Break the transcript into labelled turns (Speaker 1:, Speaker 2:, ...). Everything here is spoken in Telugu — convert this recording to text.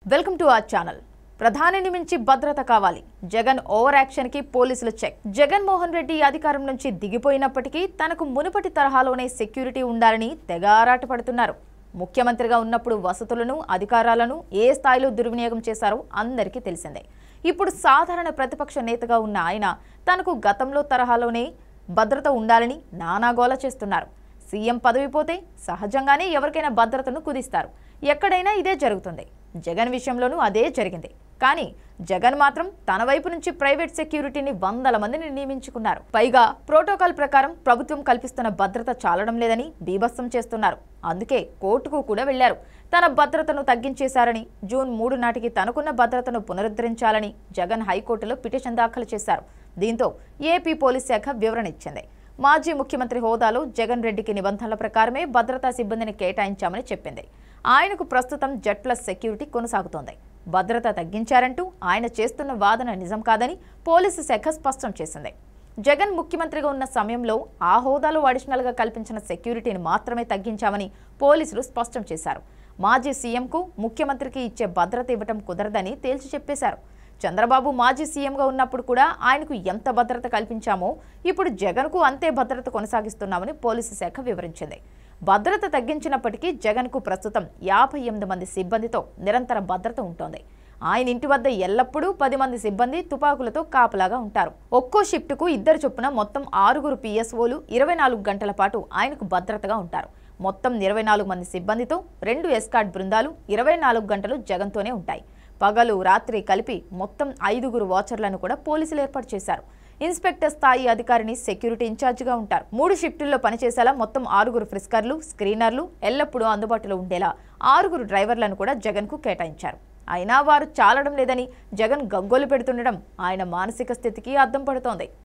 Speaker 1: Welcome to our channel. ప్రధానిని మించి భద్రత కావాలి. జగన్ ఓవర్ యాక్షన్ కి పోలీసులు చెక్. జగన్మోహన్ రెడ్డి అధికారం నుంచి దిగిపోయినప్పటికీ తనకు మునుపటి తరహాలోనే సెక్యూరిటీ ఉండాలని తెగ ఆరాటపడుతున్నారు. ముఖ్యమంత్రిగా ఉన్నప్పుడు వసతులను, అధికారాలను ఏ స్థాయిలో దుర్వినియోగం చేశారో అందరికీ తెలిసిందే. ఇప్పుడు సాధారణ ప్రతిపక్ష నేతగా ఉన్న ఆయన తనకు గతంలో తరహాలోనే భద్రత ఉండాలని నానాగోల చేస్తున్నారు. సీఎం పదవి పోతే సహజంగానే ఎవరికైనా భద్రతను కుదిస్తారు. ఎక్కడైనా ఇదే జరుగుతుంది. జగన్ విషయంలోనూ అదే జరిగింది. కానీ జగన్ మాత్రం తన వైపు నుంచి ప్రైవేట్ సెక్యూరిటీని 100 మందిని నియమించుకున్నారు. పైగా ప్రోటోకాల్ ప్రకారం ప్రభుత్వం కల్పిస్తున్న భద్రత చాలడం లేదని బీభత్సం చేస్తున్నారు. అందుకే కోర్టుకు కూడా వెళ్లారు. తన భద్రతను తగ్గించేశారని, జూన్ 3 నాటికి తనకున్న భద్రతను పునరుద్ధరించాలని జగన్ హైకోర్టులో పిటిషన్ దాఖలు చేశారు. దీంతో ఏపీ పోలీస్ శాఖ వివరణ ఇచ్చింది. మాజీ ముఖ్యమంత్రి హోదాలో జగన్ రెడ్డికి నిబంధనల ప్రకారమే భద్రతా సిబ్బందిని కేటాయించామని చెప్పింది. ఆయనకు ప్రస్తుతం Z+ సెక్యూరిటీ కొనసాగుతోంది. భద్రత తగ్గించారంటూ ఆయన చేస్తున్న వాదన నిజం కాదని పోలీసు శాఖ స్పష్టం చేసింది. జగన్ ముఖ్యమంత్రిగా ఉన్న సమయంలో ఆ హోదాలో అడిషనల్గా కల్పించిన సెక్యూరిటీని మాత్రమే తగ్గించామని పోలీసులు స్పష్టం చేశారు. మాజీ సీఎంకు ముఖ్యమంత్రికి ఇచ్చే భద్రత ఇవ్వటం కుదరదని తేల్చి చెప్పేశారు. చంద్రబాబు మాజీ సీఎంగా ఉన్నప్పుడు కూడా ఆయనకు ఎంత భద్రత కల్పించామో ఇప్పుడు జగన్కు అంతే భద్రత కొనసాగిస్తున్నామని పోలీసు శాఖ వివరించింది. భద్రత తగ్గించినప్పటికీ జగన్కు ప్రస్తుతం 58 మంది సిబ్బందితో నిరంతర భద్రత ఉంటోంది. ఆయన ఇంటి వద్ద ఎల్లప్పుడూ 10 మంది సిబ్బంది తుపాకులతో కాపలాగా ఉంటారు. ఒక్కో షిఫ్టుకు 2 చొప్పున మొత్తం 6 PSOలు 24 గంటల పాటు ఆయనకు భద్రతగా ఉంటారు. మొత్తం 24 మంది సిబ్బందితో 2 ఎస్కార్ట్ బృందాలు 24 గంటలు జగన్తోనే ఉంటాయి. పగలు రాత్రి కలిపి మొత్తం 5 వాచర్లను కూడా పోలీసులు ఏర్పాటు చేశారు. ఇన్స్పెక్టర్ స్థాయి అధికారిని సెక్యూరిటీ ఇన్ఛార్జిగా ఉంటారు. 3 షిఫ్టుల్లో పనిచేసేలా మొత్తం 6 ఫ్రిస్కర్లు, స్క్రీనర్లు ఎల్లప్పుడూ అందుబాటులో ఉండేలా 6 డ్రైవర్లను కూడా జగన్కు కేటాయించారు. అయినా వారు చాలడం లేదని జగన్ గగ్గోలు పెడుతుండడం ఆయన మానసిక స్థితికి అద్దం పడుతోంది.